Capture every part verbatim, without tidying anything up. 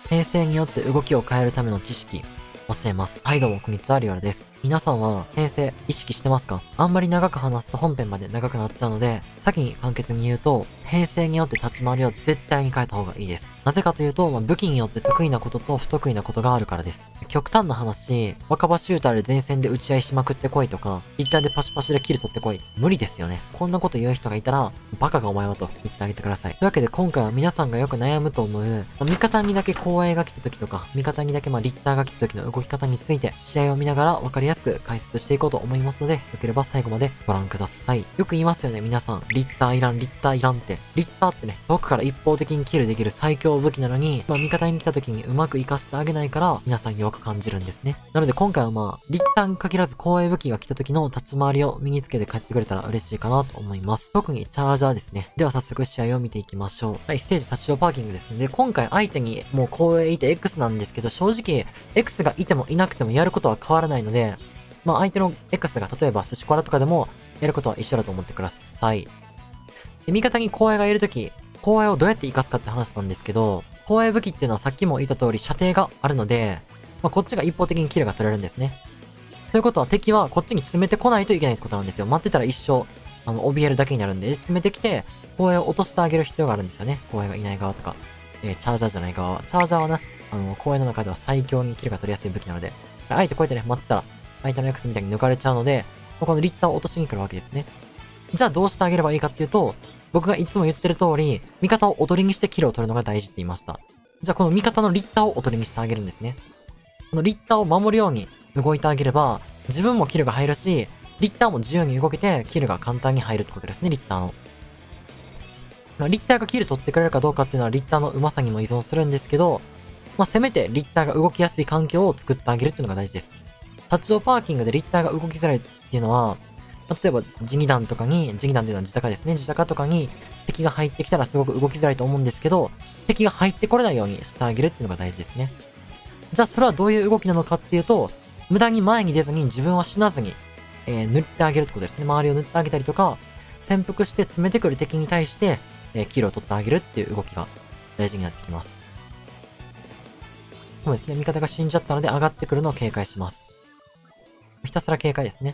編成によって動きを変えるための知識、教えます。はい、どうも、こんにちは、リオラです。皆さんは、編成、意識してますか？あんまり長く話すと本編まで長くなっちゃうので、先に簡潔に言うと、編成によって立ち回りを絶対に変えた方がいいです。なぜかというと、まあ、武器によって得意なことと不得意なことがあるからです。極端な話、若葉シューターで前線で打ち合いしまくってこいとか、一体でパシパシでキル取ってこい。無理ですよね。こんなこと言う人がいたら、バカがお前はと言ってあげてください。というわけで今回は皆さんがよく悩むと思う、まあ、味方にだけ後衛が来た時とか、味方にだけまあリッターが来た時の動き方について、試合を見ながら分かりやすく解説していこうと思いますので、よければ最後までご覧ください。よく言いますよね、皆さん。リッターいらん、リッターいらんって。リッターってね、遠くから一方的にキルできる最強武器なのに、まあ味方に来た時にうまく活かしてあげないから、皆さん弱く感じるんですね。なので今回はまあ、リッターに限らず後衛武器が来た時の立ち回りを身につけて帰ってくれたら嬉しいかなと思います。特にチャージャーですね。では早速試合を見ていきましょう。はい、ステージ立ち上パーキングですね。で、今回相手にもう後衛いて X なんですけど、正直、X がいてもいなくてもやることは変わらないので、まあ相手の X が例えば寿司コラとかでもやることは一緒だと思ってください。で、味方に後衛がいるとき、後衛をどうやって活かすかって話なんですけど、後衛武器っていうのはさっきも言った通り射程があるので、まあこっちが一方的にキルが取れるんですね。ということは敵はこっちに詰めてこないといけないってことなんですよ。待ってたら一生、あの、怯えるだけになるんで、詰めてきて、後衛を落としてあげる必要があるんですよね。後衛がいない側とか。えー、チャージャーじゃない側は。チャージャーはな、あの、後衛の中では最強にキルが取りやすい武器なので、あえてこうやってね、待ってたら、相手の X みたいに抜かれちゃうので、このリッターを落としに来るわけですね。じゃあどうしてあげればいいかっていうと、僕がいつも言ってる通り、味方をおとりにしてキルを取るのが大事って言いました。じゃあこの味方のリッターをおとりにしてあげるんですね。このリッターを守るように動いてあげれば、自分もキルが入るし、リッターも自由に動けて、キルが簡単に入るってことですね、リッターの。まあ、リッターがキル取ってくれるかどうかっていうのはリッターの上手さにも依存するんですけど、まあ、せめてリッターが動きやすい環境を作ってあげるっていうのが大事です。立ち上パーキングでリッターが動きづらいっていうのは、まあ、例えば地二段とかに、地二段っていうのは自高ですね。自高とかに敵が入ってきたらすごく動きづらいと思うんですけど、敵が入ってこれないようにしてあげるっていうのが大事ですね。じゃあそれはどういう動きなのかっていうと、無駄に前に出ずに自分は死なずに、えー、塗ってあげるってことですね。周りを塗ってあげたりとか、潜伏して詰めてくる敵に対して、えー、キルを取ってあげるっていう動きが大事になってきます。そうですね。味方が死んじゃったので上がってくるのを警戒します。ひたすら警戒ですね。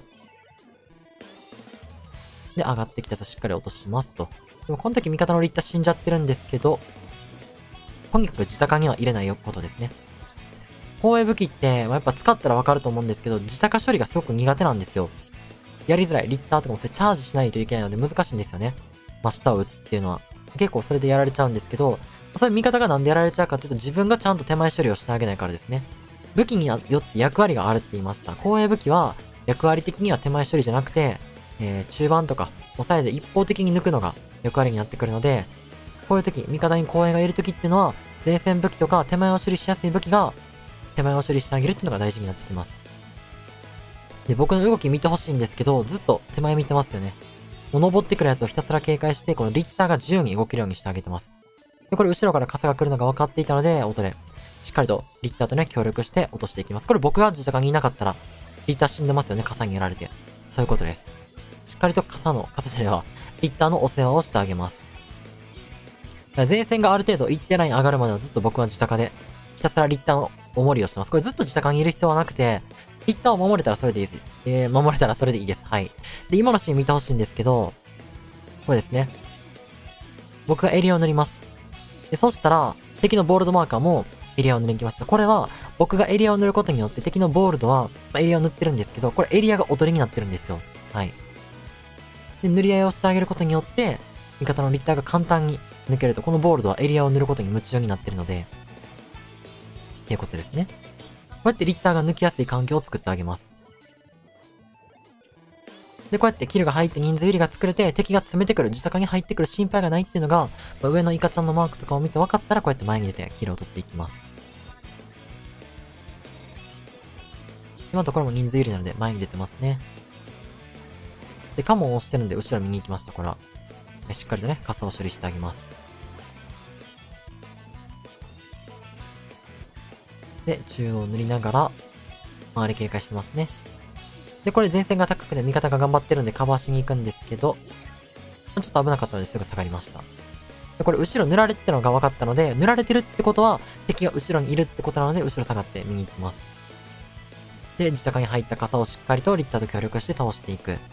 で、上がってきたやつをしっかり落としますと。でもこの時味方のリッター死んじゃってるんですけど、とにかく自高には入れないことですね。後衛武器って、まあ、やっぱ使ったらわかると思うんですけど、自高処理がすごく苦手なんですよ。やりづらい。リッターとかもそれチャージしないといけないので難しいんですよね。真下を打つっていうのは。結構それでやられちゃうんですけど、それ味方がなんでやられちゃうかっていうと自分がちゃんと手前処理をしてあげないからですね。武器によって役割があるって言いました。後衛武器は役割的には手前処理じゃなくて、えー、中盤とか抑えで一方的に抜くのが役割になってくるので、こういう時、味方に後衛がいる時っていうのは、前線武器とか手前を処理しやすい武器が手前を処理してあげるっていうのが大事になってきます。で、僕の動き見てほしいんですけど、ずっと手前見てますよね。もう登ってくるやつをひたすら警戒して、このリッターが自由に動けるようにしてあげてます。で、これ後ろから傘が来るのが分かっていたので、音で、しっかりとリッターとね、協力して落としていきます。これ僕が自宅にいなかったら、リッター死んでますよね、傘にやられて。そういうことです。しっかりと傘の、傘じゃないわ、リッターのお世話をしてあげます。前線がある程度一定ライン上がるまではずっと僕は自宅で、ひたすらリッターのお守りをしてます。これずっと自宅にいる必要はなくて、リッターを守れたらそれでいいです。えー、守れたらそれでいいです。はい。で、今のシーン見てほしいんですけど、これですね。僕がエリアを塗ります。で、そしたら、敵のボールドマーカーもエリアを塗りに来ました。これは、僕がエリアを塗ることによって敵のボールドは、まあ、エリアを塗ってるんですけど、これエリアが踊りになってるんですよ。はい。で、塗り合いをしてあげることによって、味方のリッターが簡単に抜けると、このボールドはエリアを塗ることに夢中になってるので、っていうことですね。こうやってリッターが抜きやすい環境を作ってあげます。で、こうやってキルが入って人数有利が作れて、敵が詰めてくる、自宅に入ってくる心配がないっていうのが、まあ、上のイカちゃんのマークとかを見て分かったら、こうやって前に出てキルを取っていきます。今のところも人数有利なので前に出てますね。で、カモンを押してるんで後ろ見に行きました、これは。しっかりとね、傘を処理してあげます。で、中央を塗りながら、周り警戒してますね。で、これ前線が高くて味方が頑張ってるんでカバーしに行くんですけど、ちょっと危なかったのですぐ下がりました。 で、これ後ろ塗られてたのが分かったので、塗られてるってことは敵が後ろにいるってことなので、後ろ下がって見に行きます。で、自宅に入った傘をしっかりとリッターと協力して倒していく。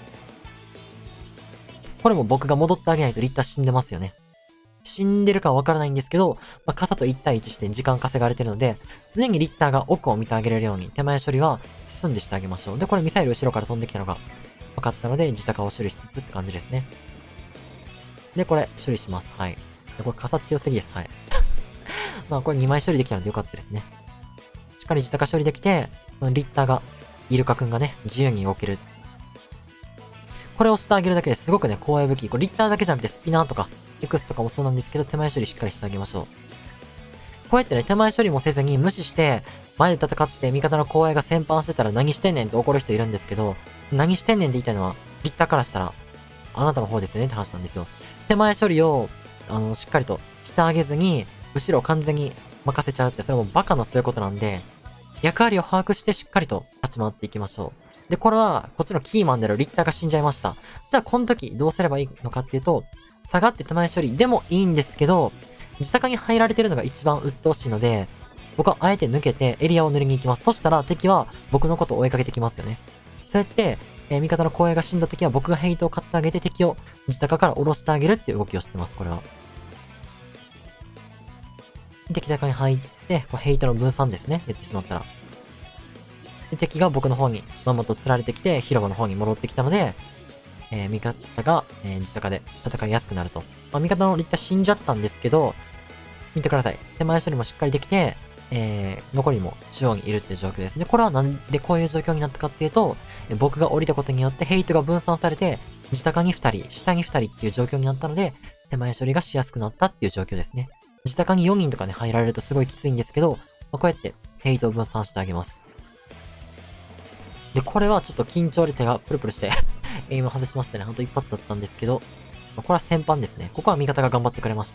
これも僕が戻ってあげないとリッター死んでますよね。死んでるかはわからないんですけど、まあ、傘といち対いちして時間稼がれてるので、常にリッターが奥を見てあげれるように手前処理は進んでしてあげましょう。で、これミサイル後ろから飛んできたのが分かったので、自宅を処理しつつって感じですね。で、これ処理します。はい。で、これ傘強すぎです。はい。まあ、これにまい処理できたのでよかったですね。しっかり自宅処理できて、リッターが、イルカくんがね、自由に動ける。これをしてあげるだけですごくね、光栄武器。これリッターだけじゃなくてスピナーとか、エクスとかもそうなんですけど、手前処理しっかりしてあげましょう。こうやってね、手前処理もせずに無視して、前で戦って味方の光栄が先般してたら何してんねんって怒る人いるんですけど、何してんねんって言いたいのは、リッターからしたら、あなたの方ですよねって話なんですよ。手前処理を、あの、しっかりとしてあげずに、後ろを完全に任せちゃうって、それもバカのすることなんで、役割を把握してしっかりと立ち回っていきましょう。で、これは、こっちのキーマンであるリッターが死んじゃいました。じゃあ、この時どうすればいいのかっていうと、下がって手前処理でもいいんですけど、自宅に入られてるのが一番鬱陶しいので、僕はあえて抜けてエリアを塗りに行きます。そしたら敵は僕のことを追いかけてきますよね。そうやって、えー、味方の光栄が死んだ時は僕がヘイトを買ってあげて敵を自宅から下ろしてあげるっていう動きをしてます、これは。敵宅に入って、これヘイトの分散ですね。言ってしまったら。で、敵が僕の方にまんまと釣られてきて、広場の方に戻ってきたので、えー、味方が、えー、自宅で戦いやすくなると。まあ、味方のリッター死んじゃったんですけど、見てください。手前処理もしっかりできて、えー、残りも中央にいるって状況ですね。これはなんでこういう状況になったかっていうと、えー、僕が降りたことによってヘイトが分散されて、自宅にふたり、下にふたりっていう状況になったので、手前処理がしやすくなったっていう状況ですね。自宅によにんとかね、入られるとすごいきついんですけど、まあ、こうやってヘイトを分散してあげます。で、これはちょっと緊張で手がプルプルしてエイム外しましたね。ほんと一発だったんですけど、まあ、これは先般ですね。ここは味方が頑張ってくれました。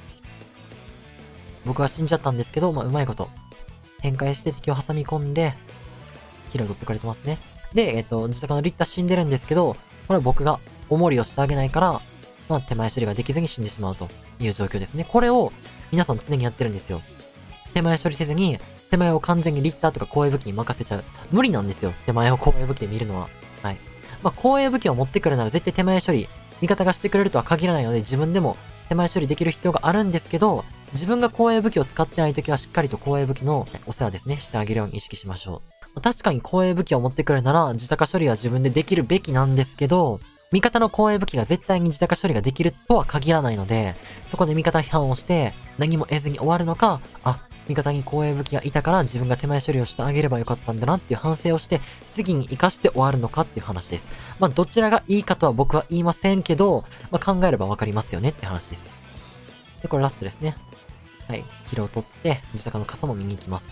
僕は死んじゃったんですけど、まあ、うまいこと。展開して敵を挟み込んで、キルを取ってくれてますね。で、えっと、自宅のリッター死んでるんですけど、これは僕がおもりをしてあげないから、まあ、手前処理ができずに死んでしまうという状況ですね。これを皆さん常にやってるんですよ。手前処理せずに、手前を完全にリッターとか光栄武器に任せちゃう。無理なんですよ。手前を光栄武器で見るのは。はい。まあ、光栄武器を持ってくるなら絶対手前処理、味方がしてくれるとは限らないので、自分でも手前処理できる必要があるんですけど、自分が光栄武器を使ってないときはしっかりと光栄武器のお世話ですね、してあげるように意識しましょう。まあ、確かに光栄武器を持ってくるなら、自宅処理は自分でできるべきなんですけど、味方の光栄武器が絶対に自宅処理ができるとは限らないので、そこで味方批判をして、何も得ずに終わるのか、あ、味方に光栄武器がいたから自分が手前処理をしてあげればよかったんだなっていう反省をして、次に活かして終わるのかっていう話です。まあ、どちらがいいかとは僕は言いませんけど、まあ、考えればわかりますよねって話です。で、これラストですね。はい。キルを取って、自宅の傘も見に行きます。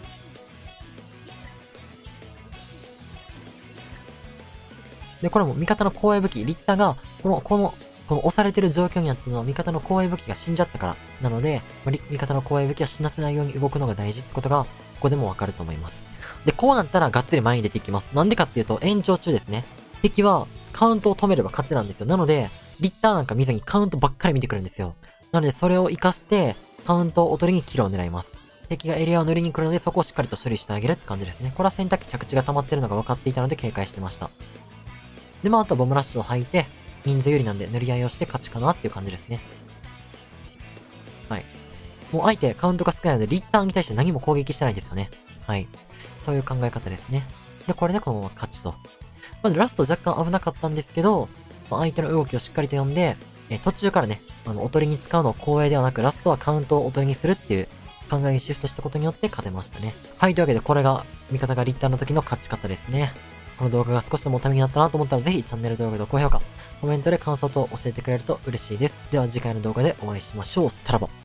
で、これも味方の光栄武器、リッターが、この、この、この押されてる状況にあったのは味方の光栄武器が死んじゃったから。なので、まあ、味方の光栄武器は死なせないように動くのが大事ってことが、ここでもわかると思います。で、こうなったらがっつり前に出ていきます。なんでかっていうと、延長中ですね。敵はカウントを止めれば勝ちなんですよ。なので、リッターなんか見ずにカウントばっかり見てくるんですよ。なので、それを活かして、カウントをおとりにキルを狙います。敵がエリアを塗りに来るので、そこをしっかりと処理してあげるって感じですね。これは選択機着地が溜まってるのが分かっていたので警戒してました。で、まあ、あとはボムラッシュを吐いて、人数有利なんで塗り合いをして勝ちかなっていう感じですね。はい。もう相手カウントが少ないので、リッターに対して何も攻撃してないですよね。はい。そういう考え方ですね。で、これでこのまま勝ちと。まずラスト若干危なかったんですけど、まあ、相手の動きをしっかりと読んで、えー、途中からね、あの、おとりに使うのを光栄ではなく、ラストはカウントをおとりにするっていう考えにシフトしたことによって勝てましたね。はい、というわけでこれが味方がリッターの時の勝ち方ですね。この動画が少しでもためになったなと思ったらぜひチャンネル登録と高評価、コメントで感想等教えてくれると嬉しいです。では次回の動画でお会いしましょう。さらば。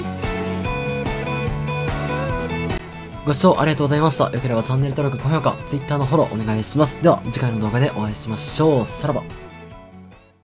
ご視聴ありがとうございました。よければチャンネル登録、高評価、Twitter のフォローお願いします。では次回の動画でお会いしましょう。さらば。